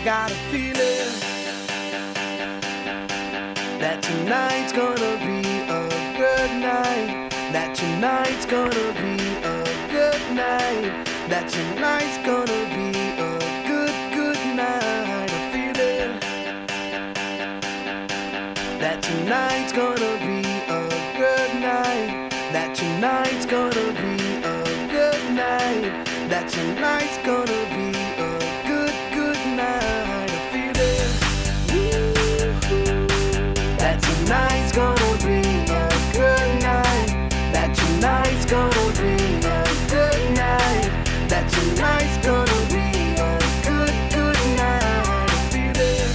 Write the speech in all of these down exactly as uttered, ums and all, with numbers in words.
got a feeling that tonight's gonna be a good night. That tonight's gonna be a good night. That tonight's gonna be a good, good night. A feeling that tonight's gonna be a good night. That tonight's gonna be a good night. That tonight's gonna be a good, good night. A feeling that tonight's gonna be a good night. That tonight's gonna be a good night. That tonight's gonna be a good, good night. A feeling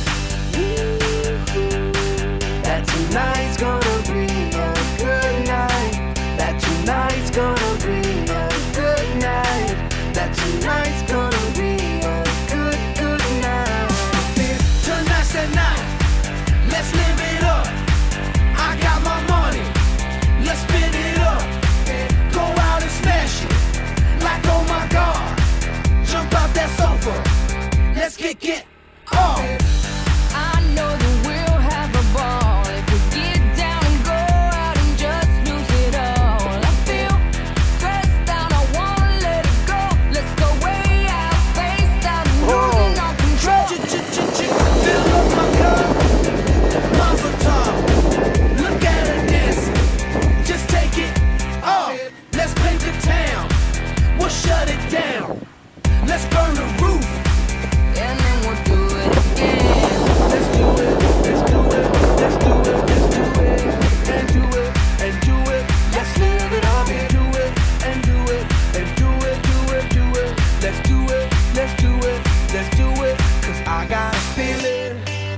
that tonight's gonna be a good night. That tonight's gonna be a good night. That tonight's gonna be a good, good night. Tonight's the night. Let's live it up. I got my money. Let's spin it up. Go out and smash it. Like, oh my God. Jump out that sofa. Let's kick it off. I know that we'll have a ball if we get down and go out and just lose it all. I feel stressed out, I wanna let it go. Let's go way out, spaced out, and losing all control. Fill up my cup. Mazel tov. Look at her dancing. Just take it off. Let's paint the town. We'll shut it down. Let's burn the roof. And then we'll do it again. Let's do it. Let's do it. Let's do it. Let's do it. And do it. And do it. Let's live it up and do it. And do it. And do it. Do it. Do it. Let's do it. Let's do it. Let's do it. Cause I got a feeling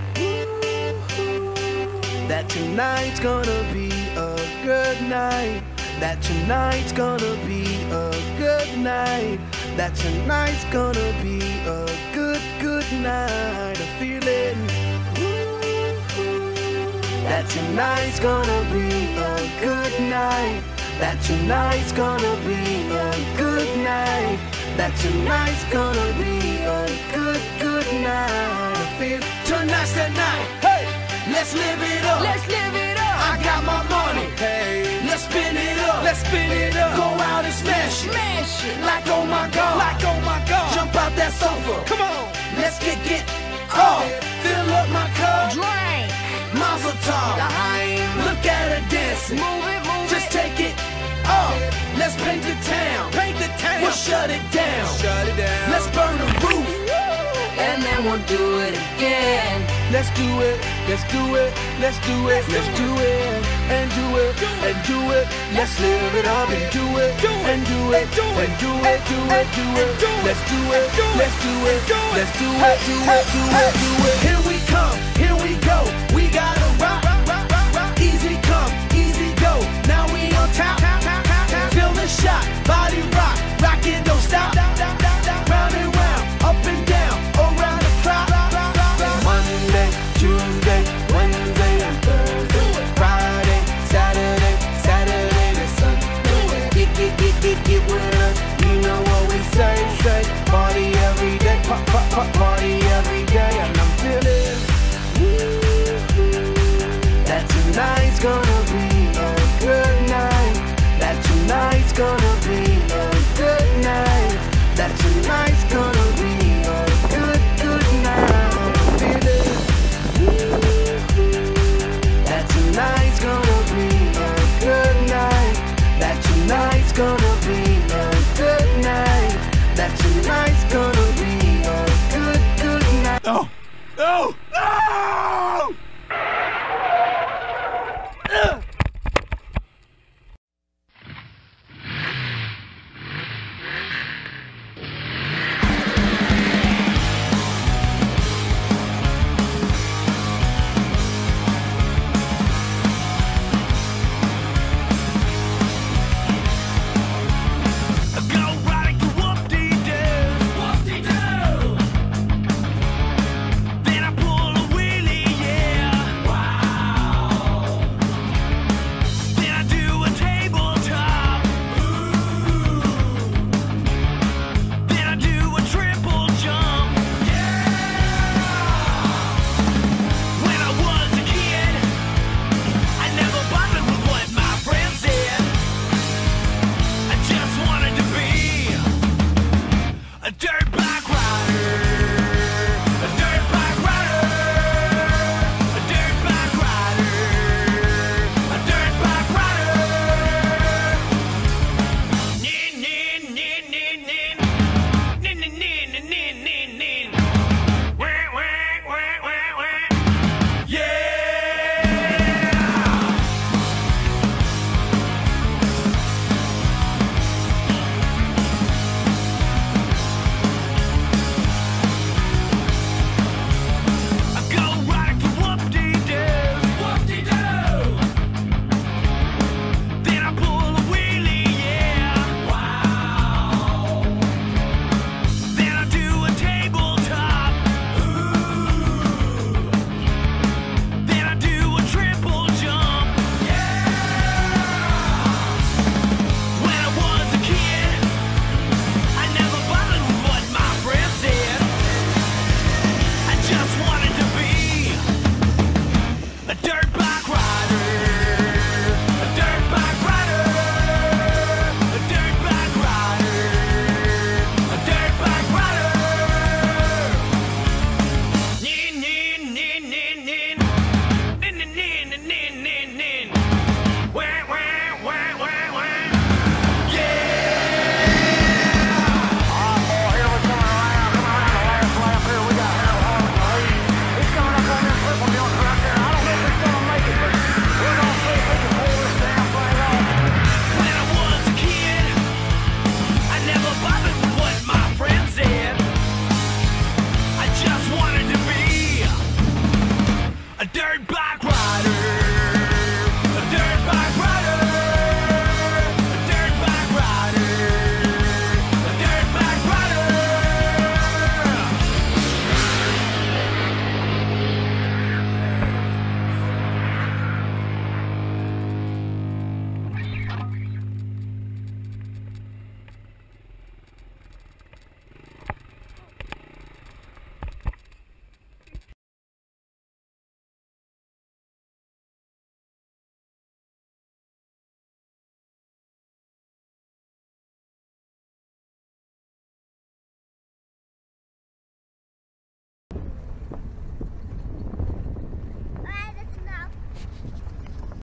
that tonight's gonna be a good night. That tonight's gonna be a good night. That tonight's gonna be a good, good night. A feeling that tonight's gonna be a good night. That tonight's gonna be a good night. That tonight's gonna be a good, good night. I feel tonight's the night. Hey, let's live it up. Let's live it up. I got my money. Hey, let's spin it up. Let's spin it up. Go out and smash it. Smash it. Like oh my God. Like oh my God. Jump out that sofa. Come on. Let's kick it off. Fill up my cup. Drink. Mazel tov. Look at her dancing. Move it, move Just it. take it off. Let's paint the town. Paint the town. We'll shut it down. Shut it down. Let's burn the roof. And then we'll do it again. Let's do it. Let's do it. Let's do it. Let's do it. And do it. And do it. Let's live it up and do it. And do it. And do it. Do it. Do it. Let's do it. Let's do it. Let's do it. Do it. Do it. Do it.